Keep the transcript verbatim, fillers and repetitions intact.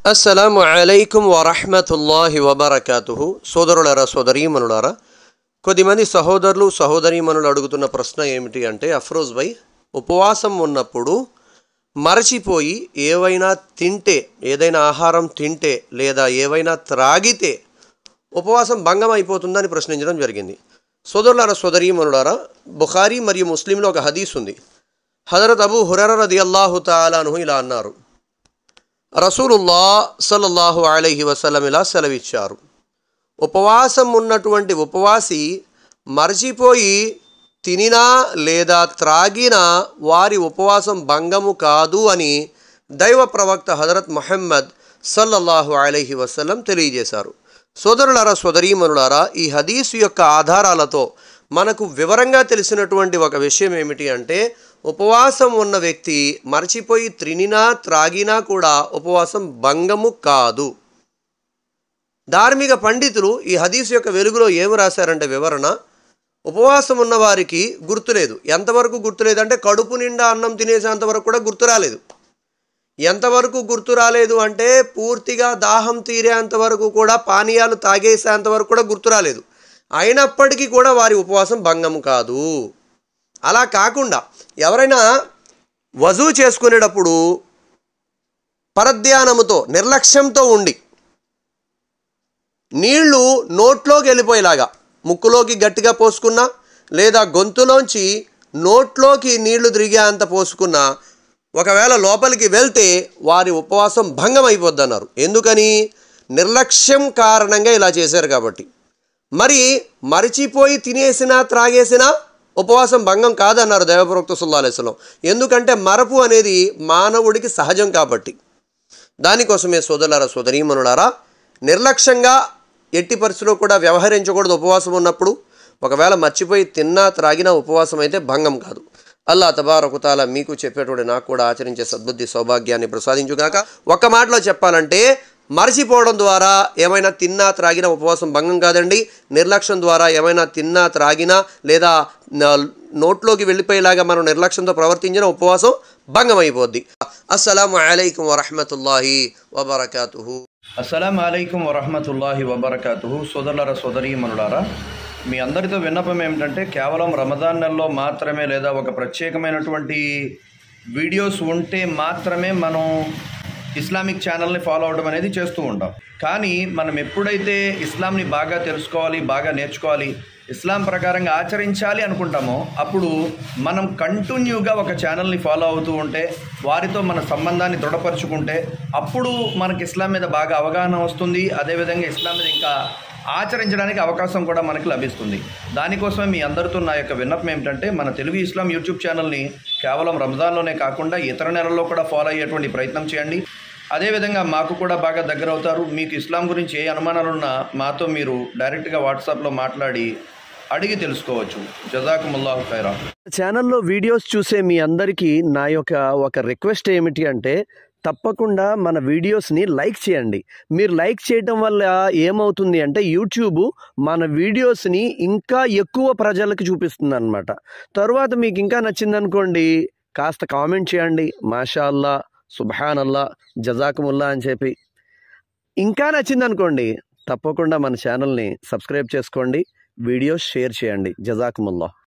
అస్సలాము అలైకుం వరహ్మతుల్లాహి వబరకాతుహు. సోదరులారా, సోదరీమణులారా, కొద్దిమంది సహోదరులు సహోదరీమణులు అడుగుతున్న ప్రశ్న ఏమిటి అంటే, అఫ్రోజ్ భాయ్, ఉపవాసం ఉన్నప్పుడు మరచిపోయి ఏవైనా తింటే, ఏదైనా ఆహారం తింటే లేదా ఏవైనా త్రాగితే ఉపవాసం భంగం అయిపోతుందని ప్రశ్నించడం జరిగింది. సోదరులారా, సోదరీమణులారా, బుఖారీ మరియు ముస్లింలో ఒక హదీస్ ఉంది. హజరత్ అబూ హురైరా రదియల్లాహు తఆలా అన్హు ఇలా అన్నారు, రసూలుల్లాహ్ సల్లల్లాహు అలైహి వసల్లం ఇలా సెలవిచ్చారు, ఉపవాసం ఉన్నటువంటి ఉపవాసి మరచిపోయి తినినా లేదా త్రాగినా వారి ఉపవాసం భంగము కాదు అని దైవ ప్రవక్త హజరత్ ముహమ్మద్ సల్లల్లాహు అలైహి వసల్లం తెలియజేశారు. సోదరులారా, సోదరీమణులారా, ఈ హదీసు యొక్క ఆధారాలతో మనకు వివరంగా తెలిసినటువంటి ఒక విషయం ఏమిటి అంటే, ఉపవాసం ఉన్న వ్యక్తి మరచిపోయి త్రినినా త్రాగినా కూడా ఉపవాసం భంగము కాదు. ధార్మిక పండితులు ఈ హదీసు యొక్క వెలుగులో ఏమి రాశారంటే వివరణ, ఉపవాసం ఉన్న వారికి గుర్తులేదు. ఎంతవరకు గుర్తులేదంటే కడుపు నిండా అన్నం తినేసేంతవరకు కూడా గుర్తు రాలేదు. ఎంతవరకు గుర్తు రాలేదు అంటే పూర్తిగా దాహం తీరేంతవరకు కూడా పానీయాలు తాగేసేంతవరకు కూడా గుర్తు రాలేదు. అయినప్పటికీ కూడా వారి ఉపవాసం భంగము కాదు. అలా కాకుండా ఎవరైనా వజూ చేసుకునేటప్పుడు పరధ్యానముతో నిర్లక్ష్యంతో ఉండి నీళ్లు నోట్లోకి వెళ్ళిపోయేలాగా ముక్కులోకి గట్టిగా పోసుకున్నా లేదా గొంతులోంచి నోట్లోకి నీళ్లు తిరిగేంత పోసుకున్నా ఒకవేళ లోపలికి వెళ్తే వారి ఉపవాసం భంగం అయిపోద్ది అన్నారు. ఎందుకని? నిర్లక్ష్యం కారణంగా ఇలా చేశారు కాబట్టి. మరి మరిచిపోయి తినేసినా త్రాగేసినా ఉపవాసం భంగం కాదన్నారు దైవప్రవక్త సల్లల్లాహు అలైహి వసల్లం. ఎందుకంటే మరపు అనేది మానవుడికి సహజం కాబట్టి. దానికోసమే సోదరులారా, సోదరీమణులారా, నిర్లక్ష్యంగా ఎట్టి పరిస్థితుల్లో కూడా వ్యవహరించకూడదు. ఉపవాసం ఉన్నప్పుడు ఒకవేళ మర్చిపోయి తిన్నా త్రాగినా ఉపవాసం అయితే భంగం కాదు. అల్లాహ్ తబారక వ తఆలా మీకు చెప్పేటోడు నాకు కూడా ఆచరించే సద్బుద్ధి సౌభాగ్యాన్ని ప్రసాదించుగాక. ఒక్క మాటలో చెప్పాలంటే మరచిపోవడం ద్వారా ఏమైనా తిన్నా త్రాగినా ఉపవాసం భంగం కాదండి. నిర్లక్ష్యం ద్వారా ఏమైనా తిన్నా త్రాగినా లేదా నోట్లోకి వెళ్ళిపోయేలాగా మనం నిర్లక్ష్యంతో ప్రవర్తించిన ఉపవాసం భంగం అయిపోద్ది. అస్సలాము అలైకుం వరహ్మతుల్లాహి వబరకాతుహు. అస్సలాము అలైకుం వరహ్మతుల్లాహి వబరకాతుహు. సోదరులారా, సోదరీమణులారా, మీ అందరితో విన్నపం ఏమిటంటే, కేవలం రమదాన్ నెలలో మాత్రమే లేదా ఒక ప్రత్యేకమైనటువంటి వీడియోస్ ఉంటే మాత్రమే మనం ఇస్లామిక్ ఛానల్ని ఫాలో అవడం అనేది చేస్తూ ఉంటాం. కానీ మనం ఎప్పుడైతే ఇస్లాంని బాగా తెలుసుకోవాలి, బాగా నేర్చుకోవాలి, ఇస్లాం ప్రకారంగా ఆచరించాలి అనుకుంటామో అప్పుడు మనం కంటిన్యూగా ఒక ఛానల్ని ఫాలో అవుతూ ఉంటే, వారితో మన సంబంధాన్ని దృఢపరుచుకుంటే అప్పుడు మనకి ఇస్లాం మీద బాగా అవగాహన వస్తుంది. అదేవిధంగా ఇస్లాం మీద ఇంకా ఆచరించడానికి అవకాశం కూడా మనకి లభిస్తుంది. దానికోసమే మీ అందరితో నా యొక్క విన్నపం ఏమిటంటే, మన తెలుగు ఇస్లాం యూట్యూబ్ ఛానల్ని కేవలం రంజాన్లోనే కాకుండా ఇతర నెలల్లో కూడా ఫాలో అయ్యేటువంటి ప్రయత్నం చేయండి. అదేవిధంగా మాకు కూడా బాగా దగ్గర అవుతారు. మీకు ఇస్లాం గురించి ఏ అనుమానాలున్నా మాతో మీరు డైరెక్ట్గా వాట్సాప్లో మాట్లాడి అడిగి తెలుసుకోవచ్చు. జజాకుముల్లాహు ఖైరా. ఛానల్లో వీడియోస్ చూసే మీ అందరికీ నా యొక్క ఒక రిక్వెస్ట్ ఏమిటి అంటే, తప్పకుండా మన వీడియోస్ని లైక్ చేయండి. మీరు లైక్ చేయటం వల్ల ఏమవుతుంది అంటే యూట్యూబ్ మన వీడియోస్ని ఇంకా ఎక్కువ ప్రజలకు చూపిస్తుంది అనమాట. తర్వాత మీకు ఇంకా నచ్చిందనుకోండి, కాస్త కామెంట్ చేయండి, మాషా అల్లా, సుబ్హానల్లా, జజాకుముల్లా అని చెప్పి. ఇంకా నచ్చిందనుకోండి, తప్పకుండా మన ఛానల్ని సబ్స్క్రైబ్ చేసుకోండి, వీడియోస్ షేర్ చేయండి. జజాకుముల్లా.